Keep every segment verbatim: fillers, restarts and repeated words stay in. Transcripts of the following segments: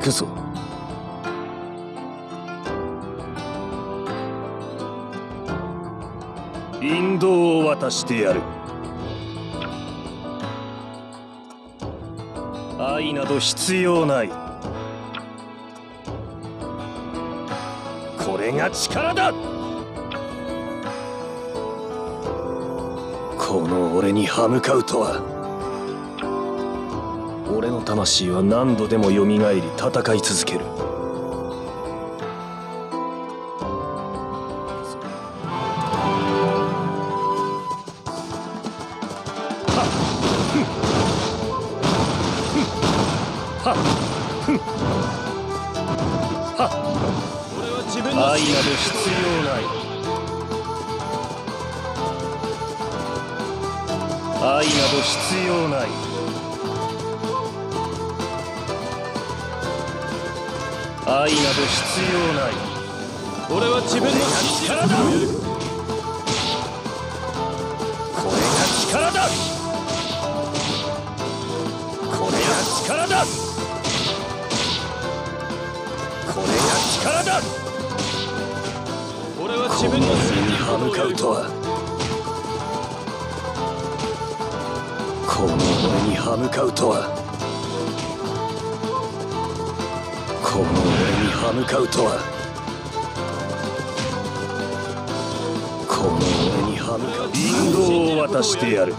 行くぞ。引導を渡してやる。愛など必要ない。これが力だ。この俺に歯向かうとは。俺の魂は何度でもよみがえり戦い続ける。愛など必要ない。愛など必要ない。愛など必要ない。俺は自分の力だ。これが力だ。これが力だ。これが力だ。俺は自分の俺に歯向かうとは。この俺に歯向かうとは。この俺に歯向かうとは。この俺に歯向かう。引導を渡してやる。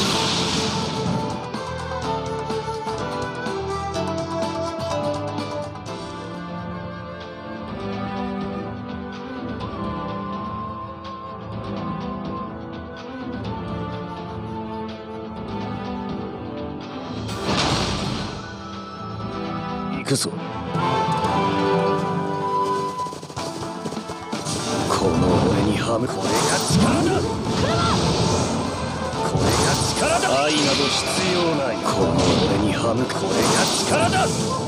行くぞ。この俺に歯向かう。これが力だ。これが力だ。愛など必要ない。この俺に歯向かう。これが力だ。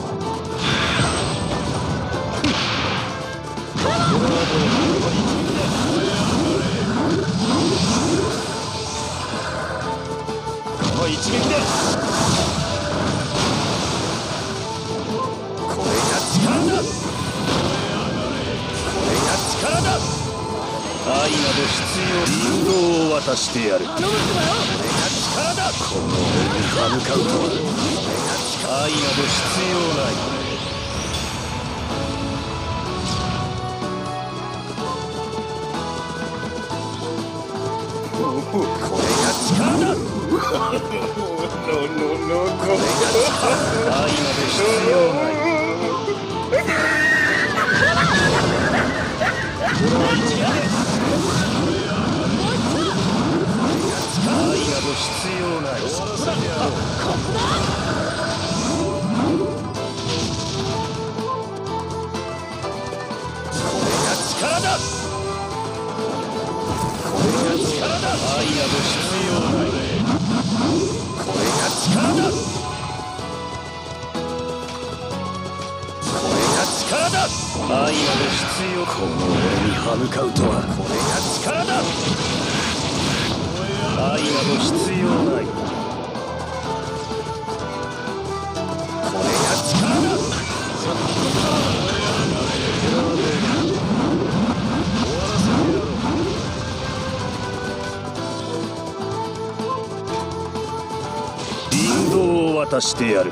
この一撃で。これが力だ。これが力だ。愛など必要。引導を渡してやる。これが力だ。この俺に歯向かうとは。愛など必要ない。これが力だ。これが力だ。愛など必要ない。愛など必要ない。これが力だ。これが力だ。愛など必要ない。これが力だ。これが力だ。愛など必要。この俺に歯向かうとは。これが力だ。愛など必要ない。これが力だ。引導を渡してやる。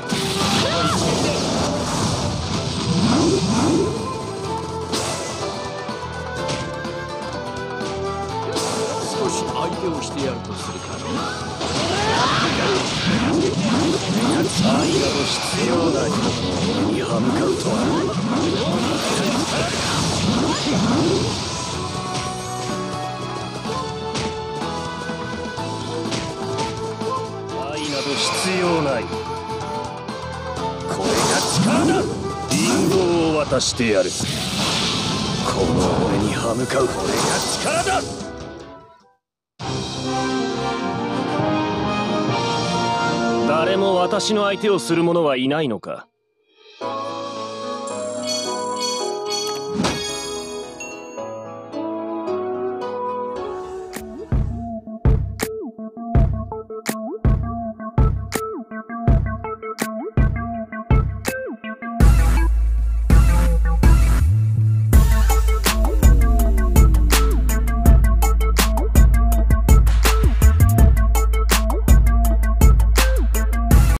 少し相手をしてやるとするかね。 愛など必要ない。俺に歯向かうとは。愛など必要ない。これが力だ。引導を渡してやる。この俺に歯向かう。これが力だ。誰も私の相手をする者はいないのか。